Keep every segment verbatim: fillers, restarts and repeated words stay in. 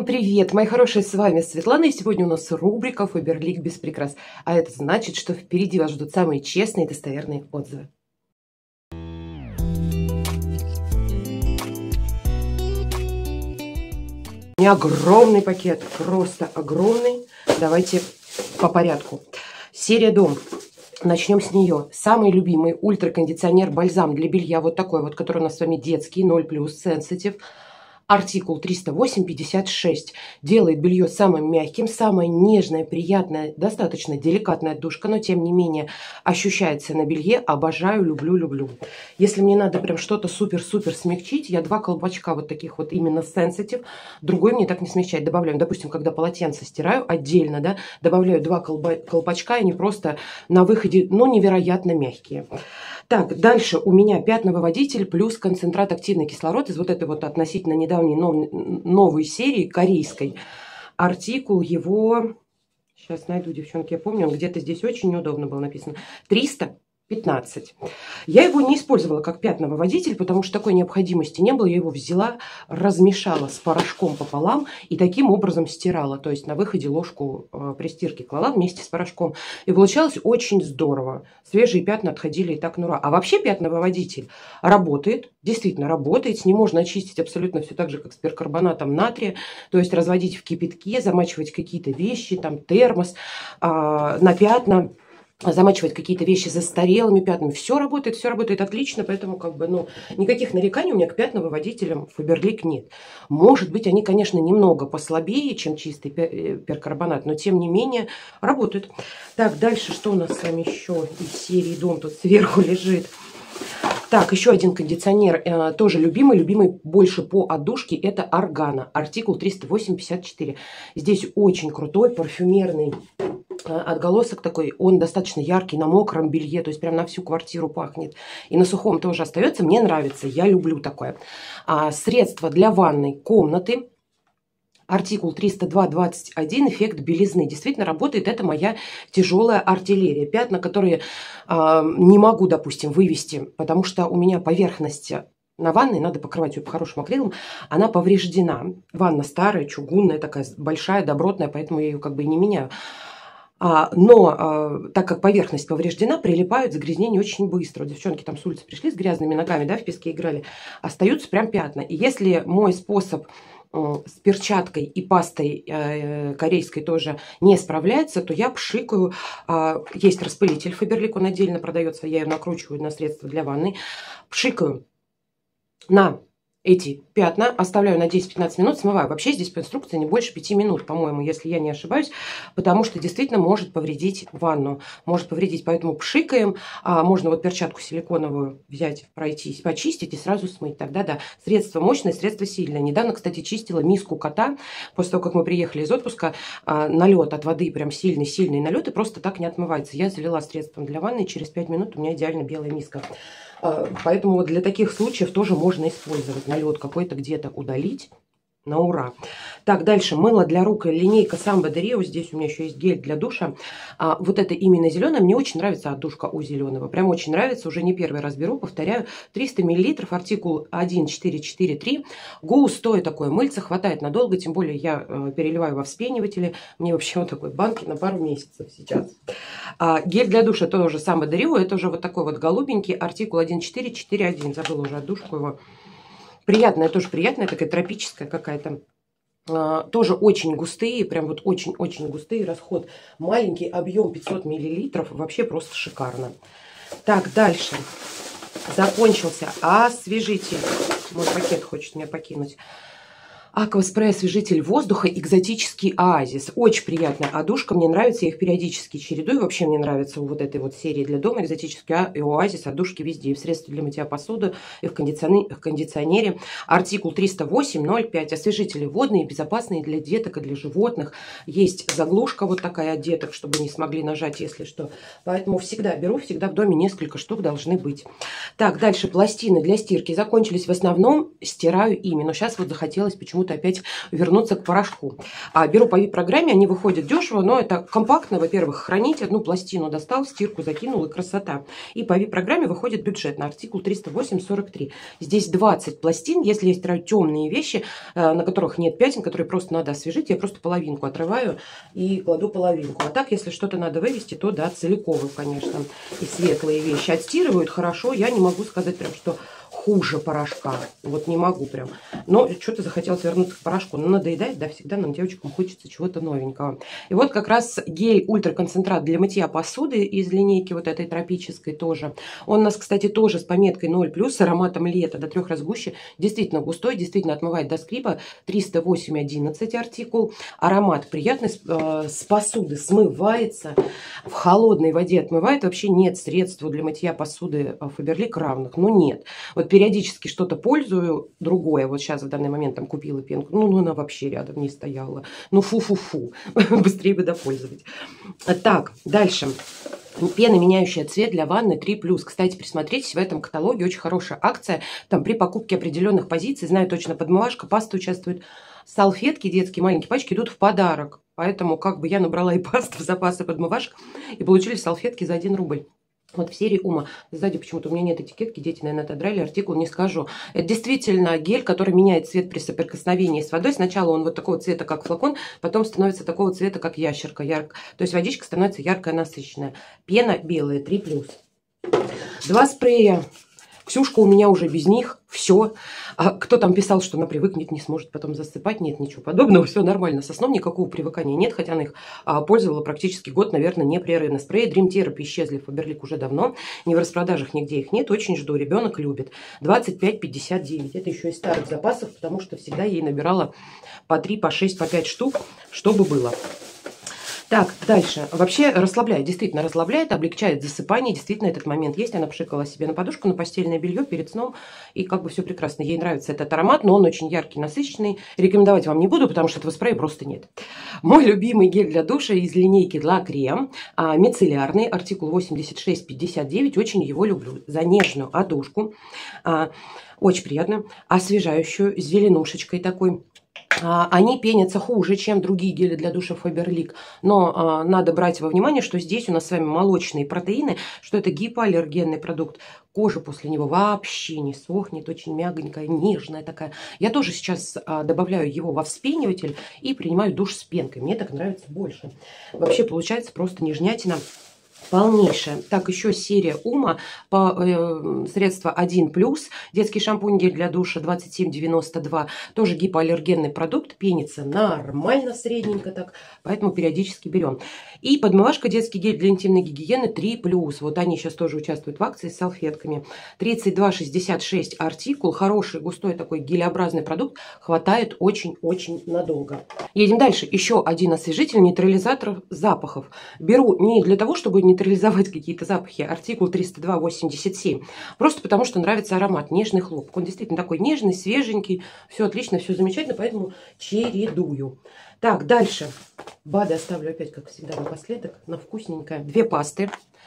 Привет, мои хорошие, с вами Светлана, и сегодня у нас рубрика «Фаберлик без прикрас». А это значит, что впереди вас ждут самые честные и достоверные отзывы. У меня огромный пакет, просто огромный. Давайте по порядку. Серия «Дом». Начнем с нее. Самый любимый ультракондиционер бальзам для белья, вот такой вот, который у нас с вами детский, ноль плюс, Sensitive. Артикул триста восемь пятьдесят шесть. Делает белье самым мягким, самое нежное, приятное, достаточно деликатная отдушка, но тем не менее ощущается на белье. Обожаю, люблю, люблю. Если мне надо прям что-то супер-супер смягчить, я два колпачка вот таких вот именно Sensitive, другой мне так не смягчает. Добавляю, допустим, когда полотенце стираю отдельно, да, добавляю два колпачка, и они просто на выходе, ну, невероятно мягкие. Так, дальше у меня пятновыводитель плюс концентрат активный кислород из вот этой вот относительно недавней нов, новой серии корейской. Артикул его, сейчас найду, девчонки, я помню, он где-то здесь очень неудобно было написано, триста пятнадцать. Я его не использовала как пятновыводитель, потому что такой необходимости не было. Я его взяла, размешала с порошком пополам и таким образом стирала. То есть на выходе ложку э, при стирке клала вместе с порошком. И получалось очень здорово. Свежие пятна отходили и так на ура. А вообще пятновыводитель работает, действительно работает. С ним можно очистить абсолютно все так же, как с перкарбонатом натрия. То есть разводить в кипятке, замачивать какие-то вещи, там термос э, на пятна. Замачивать какие-то вещи застарелыми пятнами. Все работает, все работает отлично, поэтому как бы, ну, никаких нареканий у меня к пятновыводителям Фаберлик нет. Может быть, они, конечно, немного послабее, чем чистый перкарбонат, но тем не менее работают. Так, дальше что у нас с вами еще из серии «Дом» тут сверху лежит? Так, еще один кондиционер, э, тоже любимый, любимый больше по отдушке, это Органа, артикул триста восемь пятьдесят четыре. Здесь очень крутой парфюмерный э, отголосок такой, он достаточно яркий на мокром белье, то есть прям на всю квартиру пахнет. И на сухом тоже остается, мне нравится, я люблю такое. А, средство для ванной комнаты. Артикул триста два двадцать один, эффект белизны. Действительно работает, это моя тяжелая артиллерия. Пятна, которые э, не могу, допустим, вывести, потому что у меня поверхность на ванной, надо покрывать ее по-хорошему акрилом, она повреждена. Ванна старая, чугунная, такая большая, добротная, поэтому я ее как бы и не меняю. А, но а, так как поверхность повреждена, прилипают загрязнения очень быстро. Девчонки там с улицы пришли с грязными ногами, да, в песке играли, остаются прям пятна. И если мой способ с перчаткой и пастой э, корейской тоже не справляется, то я пшикаю. Э, есть распылитель Фаберлик, он отдельно продается, я ее накручиваю на средства для ванны. Пшикаю на эти пятна, оставляю на десять-пятнадцать минут, смываю. Вообще здесь по инструкции не больше пяти минут, по-моему, если я не ошибаюсь, потому что действительно может повредить ванну, может повредить, поэтому пшикаем. А, можно вот перчатку силиконовую взять, пройтись, почистить и сразу смыть. Тогда да, средство мощное, средство сильное. Недавно, кстати, чистила миску кота, после того, как мы приехали из отпуска, а, налет от воды, прям сильный-сильный налет, и просто так не отмывается. Я залила средством для ванны, и через пять минут у меня идеально белая миска. Поэтому вот для таких случаев тоже можно использовать налет какой-то где-то удалить на ура. Так, дальше мыло для рук, линейка Samba de Rio. Здесь у меня еще есть гель для душа. А, вот это именно зеленое. Мне очень нравится отдушка у зеленого. Прям очень нравится. Уже не первый раз беру. Повторяю. триста миллилитров. Артикул один четыре четыре три. Густое такое мыльце. Хватает надолго. Тем более я э, переливаю во вспениватели. Мне вообще вот такой банки на пару месяцев сейчас. А, гель для душа тоже Samba de Rio. Это уже вот такой вот голубенький. Артикул один четыре четыре один. Забыла уже отдушку его. Приятная, тоже приятная, такая тропическая какая-то. А, тоже очень густые, прям вот очень-очень густые. Расход маленький, объем пятьсот миллилитров. Вообще просто шикарно. Так, дальше. Закончился освежитель. Мой пакет хочет меня покинуть. Акваспрей освежитель воздуха экзотический оазис. Очень приятная одушка. Мне нравится, я их периодически чередую. Вообще мне нравится у вот этой вот серии для дома экзотический оазис. Одушки везде. И в средстве для мытья посуды, и в кондиционере. В кондиционере. Артикул триста восемь ноль пять. Освежители водные, безопасные для деток и для животных. Есть заглушка вот такая от деток, чтобы не смогли нажать, если что. Поэтому всегда беру, всегда в доме несколько штук должны быть. Так, дальше пластины для стирки закончились. В основном стираю ими. Но сейчас вот захотелось почему почему-то опять вернуться к порошку. А беру по вип-программе, они выходят дешево, но это компактно, во-первых, хранить одну пластину достал, стирку закинул и красота. И по вип-программе выходит бюджетно, артикул триста восемь сорок три. Здесь двадцать пластин, если есть темные вещи, на которых нет пятен, которые просто надо освежить, я просто половинку отрываю и кладу половинку. А так, если что-то надо вывести, то да, целиком, конечно. И светлые вещи отстирывают хорошо, я не могу сказать прям, что хуже порошка. Вот не могу прям. Но что-то захотелось вернуться к порошку. Но надоедает, да, всегда нам, девочкам, хочется чего-то новенького. И вот как раз гель ультраконцентрат для мытья посуды из линейки вот этой тропической тоже. Он у нас, кстати, тоже с пометкой ноль плюс, с ароматом лета, до трех раз гуще. Действительно густой, действительно отмывает до скрипа. триста восемь одиннадцать артикул. Аромат приятный, э, с посуды смывается. В холодной воде отмывает. Вообще нет средств для мытья посуды Фаберлик равных. Ну нет. Вот периодически что-то пользую, другое. Вот сейчас в данный момент там купила пенку. Ну, ну она вообще рядом не стояла. Ну, фу-фу-фу. Быстрее бы допользовать. Так, дальше. Пена, меняющая цвет для ванны три плюс. Кстати, присмотритесь, в этом каталоге очень хорошая акция. Там при покупке определенных позиций, знаю точно, подмывашка, паста участвует. Салфетки детские, маленькие пачки идут в подарок. Поэтому как бы я набрала и пасту в запасы подмывашек, и получили салфетки за один рубль. Вот в серии Ума. Сзади почему-то у меня нет этикетки. Дети, наверное, отодрали. Артикул не скажу. Это действительно гель, который меняет цвет при соприкосновении с водой. Сначала он вот такого цвета, как флакон, потом становится такого цвета, как ящерка. Ярко. То есть водичка становится яркая, насыщенная. Пена белая, три плюс. Два спрея. Ксюшка у меня уже без них. Все. А кто там писал, что она привыкнет, не сможет потом засыпать? Нет, ничего подобного. Все нормально. Со сном никакого привыкания нет. Хотя она их а, пользовала практически год, наверное, непрерывно. Спреи Dream Therapy исчезли в Фаберлик уже давно. Ни в распродажах, нигде их нет. Очень жду. Ребенок любит. двадцать пять пятьдесят девять. Это еще из старых запасов, потому что всегда ей набирала по три, по шесть, по пять штук, чтобы было. Так, дальше. Вообще расслабляет, действительно расслабляет, облегчает засыпание. Действительно этот момент есть. Она пшикала себе на подушку, на постельное белье перед сном. И как бы все прекрасно. Ей нравится этот аромат, но он очень яркий, насыщенный. Рекомендовать вам не буду, потому что этого спрея просто нет. Мой любимый гель для душа из линейки La Creme. А, мицеллярный, артикул восемьдесят шесть пятьдесят девять. Очень его люблю. За нежную одушку. А, очень приятно. Освежающую, с зеленушечкой такой. Они пенятся хуже, чем другие гели для душа Фаберлик. Но а, надо брать во внимание, что здесь у нас с вами молочные протеины, что это гипоаллергенный продукт. Кожа после него вообще не сохнет, очень мягонькая, нежная такая. Я тоже сейчас а, добавляю его во вспениватель и принимаю душ с пенкой. Мне так нравится больше. Вообще получается просто нежнятина. Полнейшая. Так, еще серия Ума по э, средства один плюс. Детский шампунь гель для душа двадцать семь девяносто два. Тоже гипоаллергенный продукт. Пенится нормально, средненько так. Поэтому периодически берем. И подмывашка детский гель для интимной гигиены три плюс. Вот они сейчас тоже участвуют в акции с салфетками. тридцать два шестьдесят шесть артикул. Хороший, густой такой гелеобразный продукт. Хватает очень-очень надолго. Едем дальше. Еще один освежитель, нейтрализатор запахов. Беру не для того, чтобы нейтрализовать какие-то запахи. Артикул триста два восемьдесят семь. Просто потому, что нравится аромат. Нежный хлопок. Он действительно такой нежный, свеженький. Все отлично, все замечательно. Поэтому чередую. Так, дальше. БАДы оставлю опять, как всегда, напоследок. На вкусненькое. Две пасты.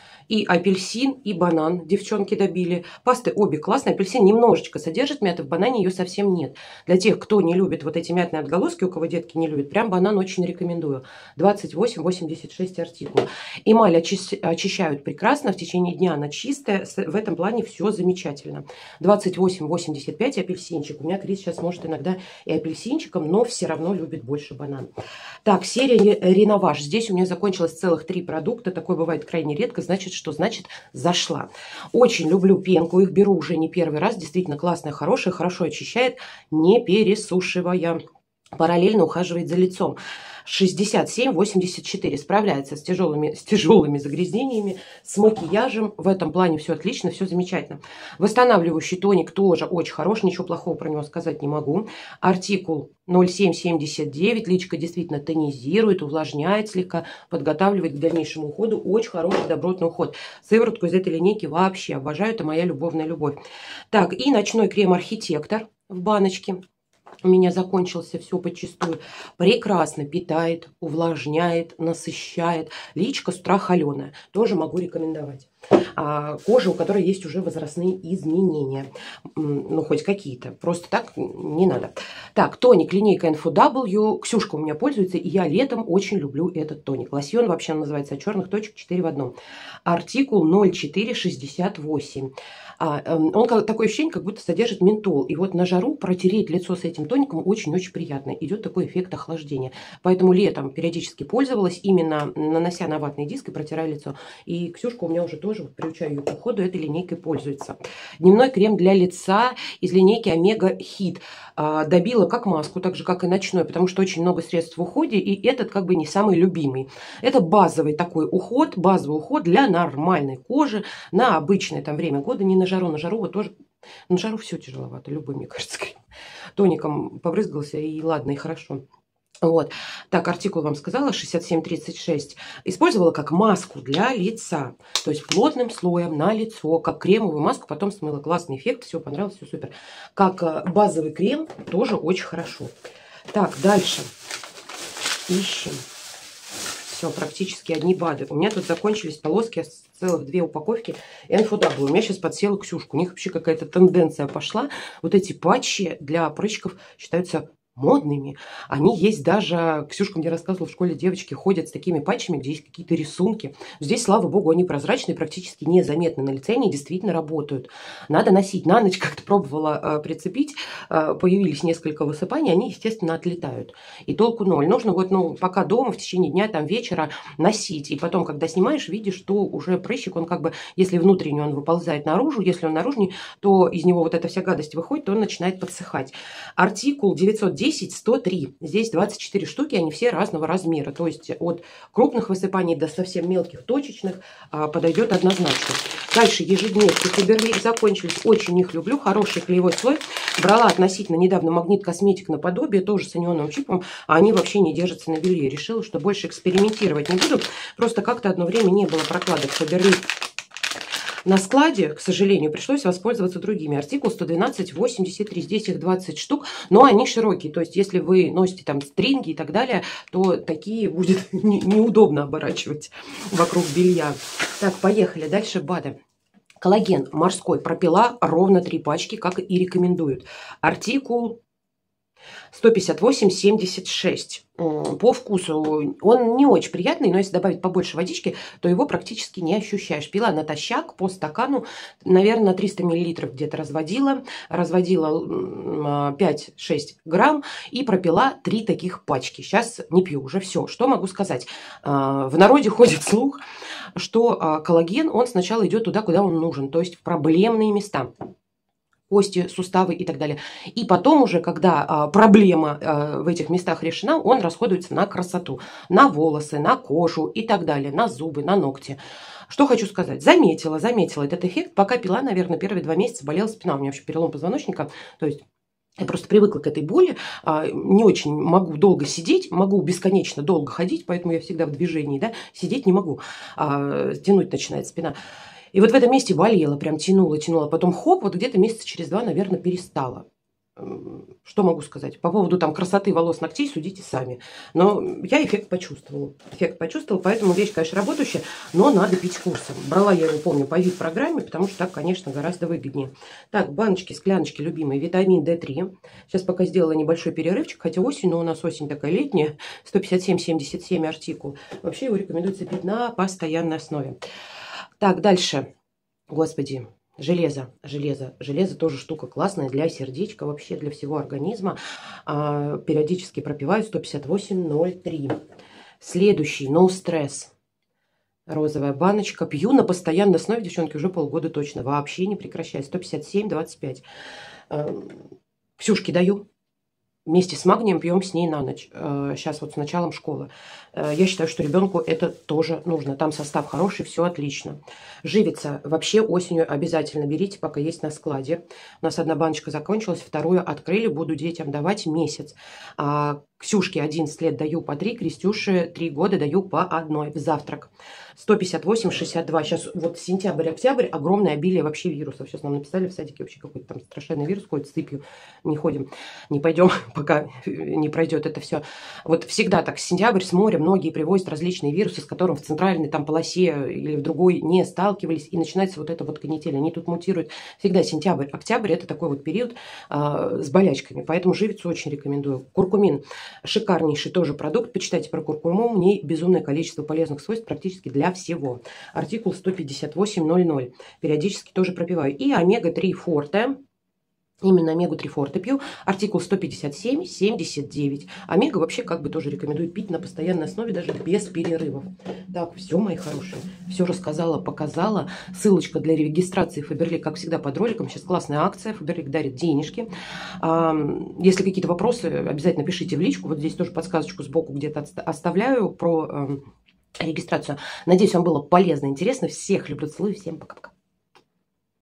И апельсин, и банан. Девчонки добили. Пасты обе классные. Апельсин немножечко содержит мяты. В банане ее совсем нет. Для тех, кто не любит вот эти мятные отголоски, у кого детки не любят, прям банан очень рекомендую. двадцать восемь восемьдесят шесть артикул. Эмаль очищают прекрасно. В течение дня она чистая. В этом плане все замечательно. двадцать восемь восемьдесят пять апельсинчик. У меня Крис сейчас может иногда и апельсинчиком, но все равно любит больше банан. Так, серия Реноваж. Здесь у меня закончилось целых три продукта. Такое бывает крайне редко. Значит, что значит зашла. Очень люблю пенку, их беру уже не первый раз, действительно классная, хорошая, хорошо очищает, не пересушивая. Параллельно ухаживает за лицом. шестьдесят семь восемьдесят четыре. Справляется с тяжелыми, с тяжелыми загрязнениями, с макияжем. В этом плане все отлично, все замечательно. Восстанавливающий тоник тоже очень хорош. Ничего плохого про него сказать не могу. Артикул ноль семь семьдесят девять. Личико действительно тонизирует, увлажняет слегка, подготавливает к дальнейшему уходу. Очень хороший добротный уход. Сыворотку из этой линейки вообще обожаю. Это моя любовная любовь. Так, и ночной крем Архитектор в баночке. У меня закончился все подчистую. Прекрасно питает, увлажняет, насыщает. Личико с утра холеное. Тоже могу рекомендовать. а, кожи, у которой есть уже возрастные изменения. Ну, хоть какие-то. Просто так не надо. Так, тоник, линейка эн эф дабл ю. Ксюшка у меня пользуется, и я летом очень люблю этот тоник. Лосьон вообще называется от черных точек четыре в одном. Артикул ноль четыре шестьдесят восемь. А, он как, такое ощущение, как будто содержит ментол. И вот на жару протереть лицо с этим тоником очень-очень приятно. Идет такой эффект охлаждения. Поэтому летом периодически пользовалась, именно нанося на ватный диск и протирая лицо. И Ксюшка у меня уже тоже, вот, приучаю ее к уходу, этой линейкой пользуется. Дневной крем для лица из линейки Омега Хит. А, добила как маску, так же как и ночной, потому что очень много средств в уходе, и этот как бы не самый любимый. Это базовый такой уход, базовый уход для нормальной кожи на обычное там время года, не на жару. На жару вот тоже, на жару все тяжеловато, любой, мне кажется, крем. Тоником побрызгался, и ладно, и хорошо. Вот. Так, артикул вам сказала, шестьдесят семь тридцать шесть. Использовала как маску для лица. То есть плотным слоем на лицо, как кремовую маску, потом смыла. Классный эффект, все понравилось, все супер. Как базовый крем тоже очень хорошо. Так, дальше. Ищем. Все, практически одни БАДы. У меня тут закончились полоски, целых две упаковки эн эф дабл ю. У меня сейчас подсела Ксюшку. У них вообще какая-то тенденция пошла. Вот эти патчи для прыщиков считаются модными. Они есть даже, Ксюшка мне рассказывала, в школе девочки ходят с такими патчами, где есть какие-то рисунки. Здесь, слава богу, они прозрачные, практически незаметны на лице, они действительно работают. Надо носить. На ночь как-то пробовала э, прицепить, э, появились несколько высыпаний, они, естественно, отлетают. И толку ноль. Нужно вот, ну, пока дома, в течение дня, там, вечера носить. И потом, когда снимаешь, видишь, что уже прыщик, он как бы, если внутренний, он выползает наружу, если он наружный, то из него вот эта вся гадость выходит, то он начинает подсыхать. Артикул девятьсот десять сто три. Здесь двадцать четыре штуки, они все разного размера. То есть от крупных высыпаний до совсем мелких точечных а, подойдет однозначно. Дальше ежедневки Фаберлик закончились. Очень их люблю. Хороший клеевой слой. Брала относительно недавно Магнит Косметик наподобие, тоже с анионным чипом. А они вообще не держатся на белье. Решила, что больше экспериментировать не буду. Просто как-то одно время не было прокладок Фаберлик на складе, к сожалению, пришлось воспользоваться другими. Артикул сто двенадцать восемьдесят три. Здесь их двадцать штук, но они широкие. То есть, если вы носите там стринги и так далее, то такие будет не, неудобно оборачивать вокруг белья. Так, поехали. Дальше БАДы. Коллаген морской пропила ровно три пачки, как и рекомендуют. Артикул сто пятьдесят восемь семьдесят шесть. По вкусу он не очень приятный, но если добавить побольше водички, то его практически не ощущаешь. Пила натощак по стакану, наверное, на триста миллилитров где-то разводила. Разводила пять-шесть грамм и пропила три таких пачки. Сейчас не пью уже все. Что могу сказать? В народе ходит слух, что коллаген, он сначала идет туда, куда он нужен, то есть в проблемные места. Кости, суставы и так далее. И потом уже, когда а, проблема а, в этих местах решена, он расходуется на красоту, на волосы, на кожу и так далее, на зубы, на ногти. Что хочу сказать. Заметила, заметила этот эффект. Пока пила, наверное, первые два месяца болела спина. У меня вообще перелом позвоночника. То есть я просто привыкла к этой боли. А, не очень могу долго сидеть, могу бесконечно долго ходить, поэтому я всегда в движении, да, сидеть не могу. А, тянуть начинает спина. И вот в этом месте болела, прям тянула, тянула. Потом хоп, вот где-то месяца через два, наверное, перестала. Что могу сказать? По поводу там красоты волос, ногтей судите сами. Но я эффект почувствовала. Эффект почувствовала, поэтому вещь, конечно, работающая, но надо пить курсом. Брала я его, помню, по вип-программе, потому что так, конечно, гораздо выгоднее. Так, баночки, скляночки любимые. Витамин дэ три. Сейчас пока сделала небольшой перерывчик, хотя осень, но у нас осень такая летняя. сто пятьдесят семь семьдесят семь артикул. Вообще его рекомендуется пить на постоянной основе. Так, дальше. Господи, железо, железо. Железо тоже штука классная для сердечка, вообще для всего организма. А, периодически пропиваю сто пятьдесят восемь ноль три. Следующий, No Stress. Розовая баночка. Пью на постоянной основе, девчонки, уже полгода точно. Вообще не прекращаю. сто пятьдесят семь двадцать пять. А, Ксюшке даю. Вместе с магнием пьем с ней на ночь. Сейчас вот с началом школы. Я считаю, что ребенку это тоже нужно. Там состав хороший, все отлично. Живица вообще осенью обязательно берите, пока есть на складе. У нас одна баночка закончилась, вторую открыли. Буду детям давать месяц. А Ксюшке одиннадцать лет даю по три, Крестюше три года даю по одной в завтрак. сто пятьдесят восемь шестьдесят два. Сейчас вот сентябрь-октябрь, огромное обилие вообще вирусов. Сейчас нам написали в садике, вообще какой-то там страшный вирус ходит с цепью. Не ходим, не пойдем, пока не пройдет это все. Вот всегда так, сентябрь с моря многие привозят различные вирусы, с которым в центральной там полосе или в другой не сталкивались. И начинается вот это вот канитель. Они тут мутируют. Всегда сентябрь, октябрь это такой вот период а, с болячками. Поэтому живицу очень рекомендую. Куркумин шикарнейший тоже продукт. Почитайте про куркуму. В ней безумное количество полезных свойств практически для всего. Артикул сто пятьдесят восемь ноль ноль. Периодически тоже пропиваю. И омега три форте. Именно омегу три форте пью. Артикул сто пятьдесят семь семьдесят девять. Омега вообще как бы тоже рекомендую пить на постоянной основе, даже без перерывов. Так, все, мои хорошие. Все рассказала, показала. Ссылочка для регистрации Фаберлик, как всегда, под роликом. Сейчас классная акция. Фаберлик дарит денежки. Если какие-то вопросы, обязательно пишите в личку. Вот здесь тоже подсказочку сбоку где-то оставляю про регистрацию. Надеюсь, вам было полезно, интересно. Всех люблю, целую. Всем пока-пока.